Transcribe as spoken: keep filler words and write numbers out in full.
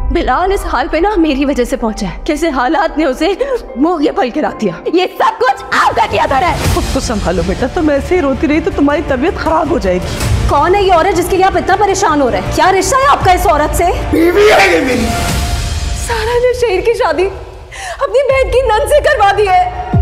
बिलाल इस हाल पे ना मेरी वजह से पहुंचा है। कैसे हालात ने उसे मुंह ये पल गिरा दिया। ये सब कुछ आपका किया था। खुद को संभालो बेटा, तुम ऐसे ही रोती रही तो तुम्हारी तबीयत खराब हो जाएगी। कौन है ये औरत जिसके लिए आप इतना परेशान हो रहे हैं? क्या रिश्ता है आपका इस औरत से? बीवी है ये मेरी। सारा ने शेर की शादी अपनी बहन की नंद से करवा दी है।